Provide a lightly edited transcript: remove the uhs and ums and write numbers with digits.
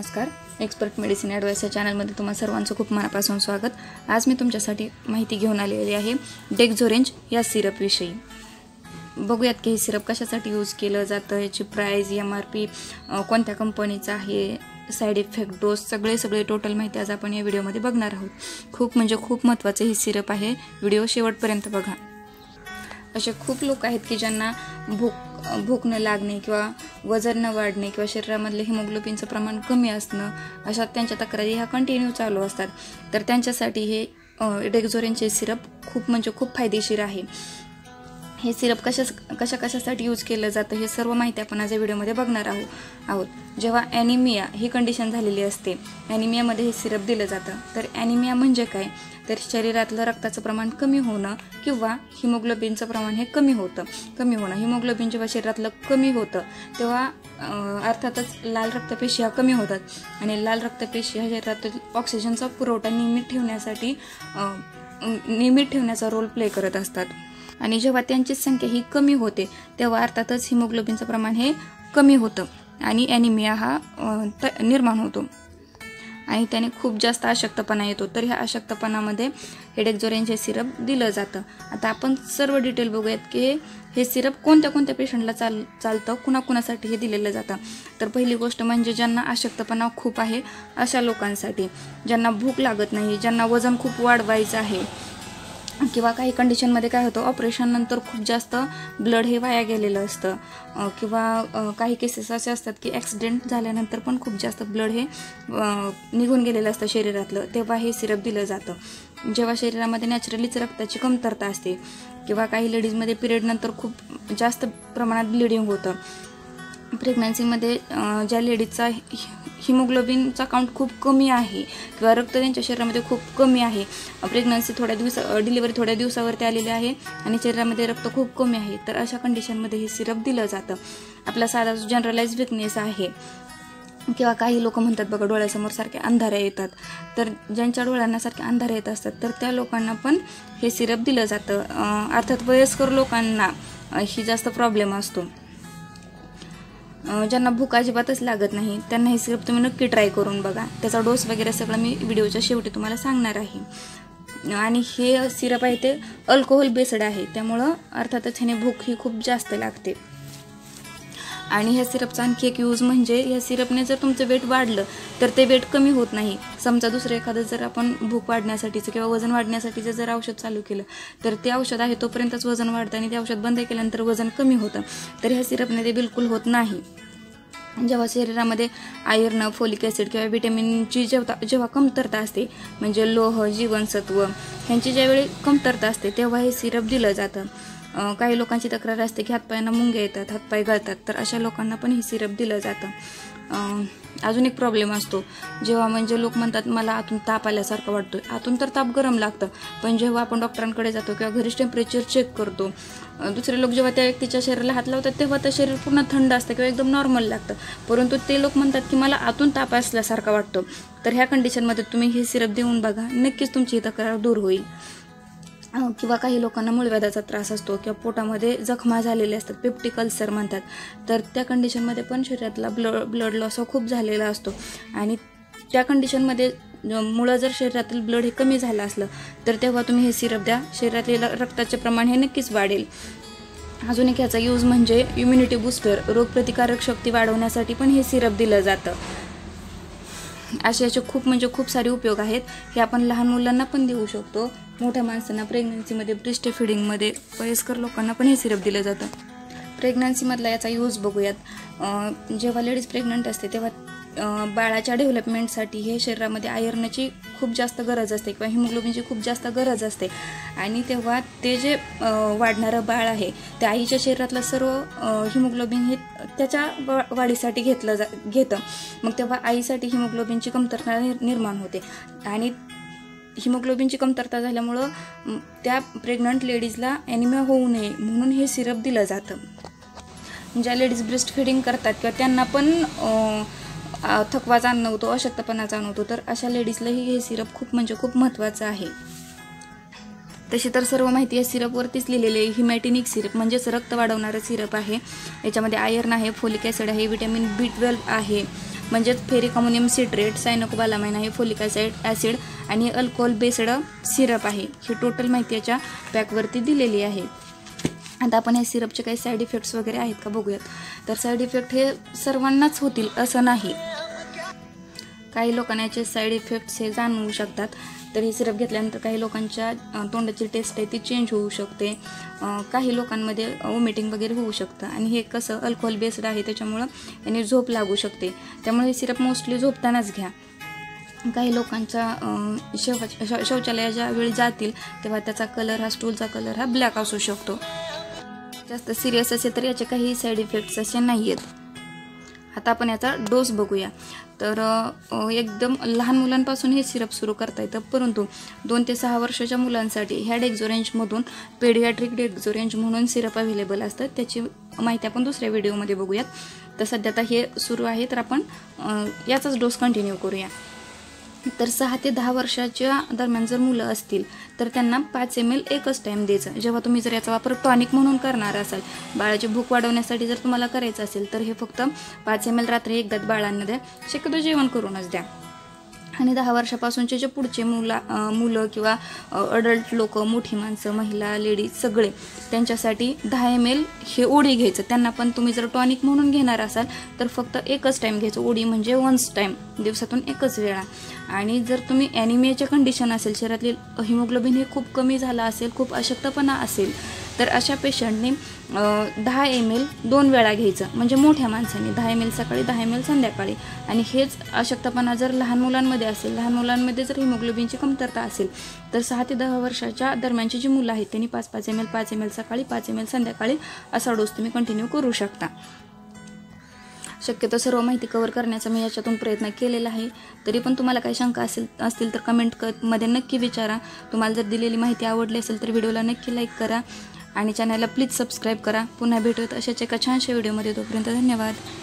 नमस्कार, expert medicine advice या चॅनलमध्ये तुम्हा सर्वांचं खूप मनापासून स्वागत। आज मी तुमच्यासाठी माहिती घेऊन आलेली आहे डेक्झोरेंज या सिरपविषयी। बघूयात की हे सिरप कशासाठी यूज केलं जातं, याची प्राइस, MRP, कोणत्या कंपनीचा आहे, साइड इफेक्ट, डोस, सगळे टोटल माहिती आज आपण या व्हिडिओमध्ये बघणार आहोत। खूप महत्त्वाचं हे सिरप आहे, व्हिडिओ शेवटपर्यंत बघा। असे खूप लोक आहेत की ज्यांना भूक न लागणे किंवा वजन न वाढणे किंवा शरीरामधले हिमोग्लोबिनचं प्रमाण कमी असणं, अशा त्यांच्या तक्रारी ह्या कंटिन्यू चालू असतात। तर त्यांच्यासाठी हे डेक्झोरेंजचे सिरप खूप फायदेशीर आहे। हे सिरप कशासाठी यूज केलं जातं हे सर्व माहिती आपण आज या व्हिडिओमध्ये बघणार आहोत। जेव्हा ॲनिमिया ही कंडिशन झालेली असते, ॲनिमियामध्ये हे सिरप दिलं जातं। तर ॲनिमिया म्हणजे काय, तर शरीरातलं रक्ताचं प्रमाण कमी होणं किंवा हिमोग्लोबिनचं प्रमाण हे कमी होणं। हिमोग्लोबिन जेव्हा शरीरातलं कमी होतं तेव्हा अर्थातच लाल रक्तपेशी ह्या कमी होतात आणि लाल रक्तपेशी ह्या शरीरातील ऑक्सिजनचा पुरवठा नियमित ठेवण्याचा रोल प्ले करत असतात। आणि जेव्हा त्यांची संख्या ही कमी होते तेव्हा अर्थातच हिमोग्लोबिनचं प्रमाण हे कमी होतं आणि ॲनिमिया हा निर्माण होतो आणि त्याने खूप जास्त अशक्तपणा येतो। तर ह्या अशक्तपणामध्ये हे डेक्झोरेंज हे सिरप दिलं जातं। आता आपण सर्व डिटेल बघूयात की हे सिरप कोणत्या पेशंटला चालतं, कुणासाठी हे दिलेलं जातं। तर पहिली गोष्ट म्हणजे ज्यांना अशक्तपणा खूप आहे अशा लोकांसाठी, ज्यांना भूक लागत नाही, ज्यांना वजन खूप वाढवायचं आहे किंवा काही कंडिशनमध्ये काय होतं, ऑपरेशन नंतर खूप जास्त ब्लड हे वाया गेलेलं असतं किंवा काही केसेस असे असतात की ॲक्सिडेंट झाल्यानंतर पण खूप जास्त ब्लड हे निघून गेलेलं असतं शरीरातलं, तेव्हा हे सिरप दिलं जातं। जेव्हा शरीरामध्ये नॅचरलीच रक्ताची कमतरता असते किंवा काही लेडीजमध्ये पिरियडनंतर खूप जास्त प्रमाणात ब्लिडिंग होतं, प्रेग्नन्सीमध्ये ज्या लेडीजचा हिमोग्लोबिनचा काउंट खूप कमी आहे किंवा रक्त त्यांच्या शरीरामध्ये खूप कमी आहे, प्रेग्नन्सी डिलिव्हरी थोड्या दिवसावरती आलेली आहे आणि शरीरामध्ये रक्त खूप कमी आहे, तर अशा कंडिशनमध्ये हे सिरप दिलं जातं। आपला साधा जनरलाइज विकनेस आहे किंवा काही लोक म्हणतात बघा डोळ्यासमोर सारख्या अंधाऱ्या येतात, तर ज्यांच्या डोळ्यांना सारख्या अंधाऱ्या येत असतात तर त्या लोकांना पण हे सिरप दिलं जातं। अर्थात वयस्कर लोकांना ही जास्त प्रॉब्लेम असतो, ज्यांना भूक अजिबातच लागत नाही त्यांना हे सिरप तुम्ही नक्की ट्राय करून बघा। त्याचा डोस वगैरे सगळं मी व्हिडिओच्या शेवटी तुम्हाला सांगणार आहे। आणि हे सिरप आहे ते अल्कोहोल बेस्ड आहे, त्यामुळं अर्थातच ह्याने भूक ही खूप जास्त लागते। आणि ह्या सिरपचा आणखी एक यूज म्हणजे ह्या सिरपने जर तुमचं वेट वाढलं तर ते वेट कमी होत नाही। समजा दुसरं एखादं जर आपण भूक वाढण्यासाठीचं किंवा वजन वाढण्यासाठीचं जर औषध चालू केलं तर ते औषध आहे तोपर्यंतच वजन वाढतं आणि ते औषध बंद केल्यानंतर वजन कमी होतं, तर ह्या सिरपने ते बिलकुल होत नाही। जेव्हा शरीरामध्ये आयर्न, फोलिक ॲसिड किंवा व्हिटॅमिनची जेव्हा कमतरता असते, म्हणजे लोह, जीवनसत्व ह्यांची ज्यावेळी कमतरता असते तेव्हा हे सिरप दिलं जातं। काही लोकांची तक्रार असते की हातपायांना मुंग्या येतात, हातपाय गळतात, तर अशा लोकांना पण हे सिरप दिलं जातं। अजून एक प्रॉब्लेम असतो, जेव्हा म्हणजे लोक म्हणतात मला आतून ताप आल्यासारखं वाटतोय, आतून तर ताप गरम लागतं, पण जेव्हा आपण डॉक्टरांकडे जातो किंवा घरीच टेम्परेचर चेक करतो, दुसरे लोक जेव्हा त्या व्यक्तीच्या शरीराला हात लावतात तेव्हा ते शरीर पूर्ण थंड असतं किंवा एकदम नॉर्मल लागतं, परंतु ते लोक म्हणतात की मला आतून ताप असल्यासारखा वाटतो। तर ह्या कंडिशनमध्ये तुम्ही हे सिरप देऊन बघा, नक्कीच तुमची ही तक्रार दूर होईल। किंवा काही लोकांना मूळव्याधाचा त्रास असतो किंवा पोटामध्ये जखमा झालेले असतात, पेप्टिक अल्सर म्हणतात, तर त्या कंडिशनमध्ये पण शरीरातला ब्लड लॉस खूप झालेला असतो आणि त्या कंडिशनमध्ये मुळं जर शरीरातील ब्लड हे कमी झालं असलं तर तेव्हा तुम्ही हे सिरप द्या, शरीरातील रक्ताचे प्रमाण हे नक्कीच वाढेल। अजून एक ह्याचा यूज म्हणजे इम्युनिटी बूस्टर, रोगप्रतिकारक शक्ती वाढवण्यासाठी पण हे सिरप दिलं जातं। असे याचे खूप सारे उपयोग आहेत। हे आपण लहान मुलांना पण देऊ शकतो, मोठ्या माणसांना, प्रेग्नन्सीमध्ये, ब्रेस्ट फीडिंगमध्ये, वयस्कर लोकांना पण हे सिरप दिलं जातं। प्रेग्नन्सीमधला याचा यूज बघूयात। जेव्हा लेडीज प्रेग्नंट असते तेव्हा बाळाच्या डेव्हलपमेंटसाठी हे शरीरामध्ये आयर्नची खूप जास्त गरज असते किंवा हिमोग्लोबिनची खूप जास्त गरज असते आणि तेव्हा ते जे वाढणारं बाळ आहे त्या आईच्या शरीरातलं सर्व हिमोग्लोबिन हे त्याच्या वाढीसाठी घेतं, मग तेव्हा आईसाठी हिमोग्लोबिनची कमतरता निर्माण होते आणि हिमोग्लोबिनची कमतरता झाल्यामुळं त्या प्रेग्नंट लेडीजला ॲनिमिया होऊ नये म्हणून हे सिरप दिलं जातं। ज्या लेडीज ब्रेस्ट फीडिंग करतात किंवा त्यांना पण थकवा जाणवतो, अशक्तपणा जाणवतो, तर अशा लेडीजलाही हे सिरप खूप महत्त्वाचं आहे। तशी तर सर्व माहिती या सिरपवरतीच लिहिलेली आहे। हिमॅटिनिक सिरप म्हणजेच रक्त वाढवणारं सिरप आहे। याच्यामध्ये आयर्न आहे, फोलिक ॲसिड आहे, व्हिटॅमिन B12 आहे, म्हणजेच फेरिक अमोनियम सिट्रेट, सायनोकोबालामाइन आहे, फोलिक ॲसिड आणि अल्कोहोल बेस्ड सिरप आहे. ही टोटल माहिती याच्या पॅकवरती दिलेली आहे. आता आपण हे सिरपचे काही साईड इफेक्ट्स वगैरे आहेत का बघूयात. तर साईड इफेक्ट हे सर्वांनाच होतील असं नाही. काही लोकांना याचे साईड इफेक्ट्स हे जाणवू शकतात. तर हे सिरप घेतल्यानंतर काही लोकांच्या तोंडाची टेस्ट आहे ती चेंज होऊ शकते. काही लोकांमध्ये वॉमिटिंग वगैरे होऊ शकतं. आणि हे कसं अल्कोहोल बेस्ड आहे त्याच्यामुळं याने झोप लागू शकते. त्यामुळे हे सिरप मोस्टली झोपतानाच घ्या. काही लोकांच्या शौचालयाच्या वेळी जातील तेव्हा त्याचा कलर, हा स्टूलचा कलर हा ब्लॅक असू शकतो. जास्त सिरियस असेल तर याचे काही साईड इफेक्ट्स असे नाही आहेत. आता आपण याचा डोस बघूया. तर एकदम लहान मुलांपासून हे सिरप सुरू करता येतं, परंतु 2 ते 6 वर्षाच्या मुलांसाठी ह्या डेक्झोरेंजमधून पेडियाट्रिक डेक्झोरेंज म्हणून सिरप अवेलेबल असतात. त्याची माहिती आपण दुसऱ्या व्हिडिओमध्ये बघूयात. तर सध्या आता हे सुरू आहे तर आपण याचाच डोस कंटिन्यू करूया. तर 6 ते 10 वर्षाच्या दरम्यान जर मुलं असतील तर त्यांना 5 ml एकच टाईम द्यायचं. जेव्हा तुम्ही जर याचा वापर टॉनिक म्हणून करणार असाल, बाळाची भूक वाढवण्यासाठी जर तुम्हाला करायचं असेल तर हे फक्त 5 ml रात्री एकदाच बाळांना द्या. शक्यतो जेवण करूनच द्या. आणि 10 वर्षापासूनचे जे पुढचे मुलं किंवा अडल्ट लोक, मोठी माणसं, महिला, लेडीज सगळे, त्यांच्यासाठी 10 ml हे ओढी घ्यायचं. त्यांना पण तुम्ही जर टॉनिक म्हणून घेणार असाल तर फक्त एकच टाईम घ्यायचं. ओढी म्हणजे वन्स टाईम, दिवसातून एकच वेळा. आणि जर तुम्ही ॲनिमियाच्या कंडिशन असेल, शरीरातली हिमोग्लोबिन हे खूप कमी झाला असेल, खूप अशक्तपणा असेल, तर अशा पेशंटने 10 ml 2 वेळा घ्यायचं. म्हणजे मोठ्या माणसाने 10 ml सकाळी, 10 ml संध्याकाळी. आणि हेच अशक्तपणा जर लहान मुलांमध्ये असेल, लहान मुलांमध्ये जर हिमोग्लोबिनची कमतरता असेल तर 6 ते 10 वर्षाच्या दरम्यानची जी मुलं आहेत त्यांनी 5 ml 5 ml सकाळी, 5 ml संध्याकाळी असा डोस तुम्ही कंटिन्यू करू शकता. शक्यतो सर्व माहिती कव्हर करण्याचा मी याच्यातून प्रयत्न केलेला आहे. तरी पण तुम्हाला काही शंका असतील तर कमेंटमध्ये नक्की विचारा. तुम्हाला जर दिलेली माहिती आवडली असेल तर व्हिडिओला नक्की लाईक करा आणि चॅनलला प्लीज सबस्क्राईब करा. पुन्हा भेटूयात अशाच एका छानशा व्हिडिओमध्ये. तोपर्यंत धन्यवाद.